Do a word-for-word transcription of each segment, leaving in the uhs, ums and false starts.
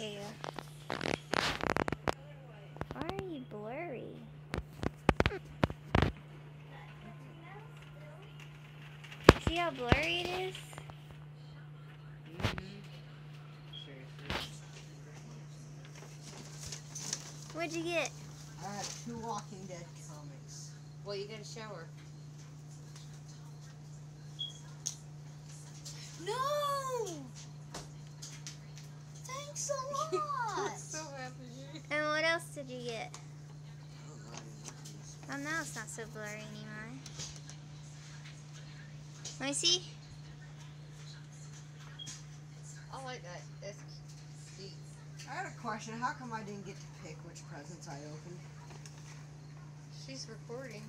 Here you go. Why are you blurry? See how blurry it is? Mm-hmm. Seriously. What'd you get? I have two Walking Dead comics. Well, you gotta shower. No! Thanks a lot! So happy. And what else did you get? I don't know, I didn't look at this. Oh, now it's not so blurry anymore. Let me see. I like that. That's deep. I had a question. How come I didn't get to pick which presents I opened? She's recording.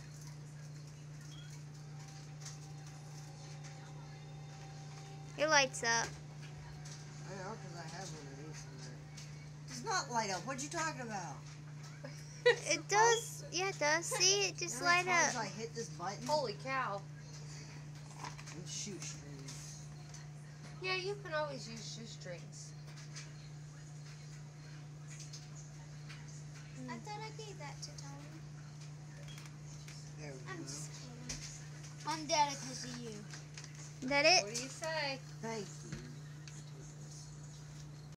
It lights up. I know, because I have one of these in there. It does not light up. What you talking about? It does. Yeah, it does. See, it just You know how light many times up. I hit this button Holy cow. and shoot strings. Yeah, you can always use shoestrings. I thought I gave that to Tony. There we I'm go. just kidding. I'm dead because of you. Is that it? What do you say? Thank you.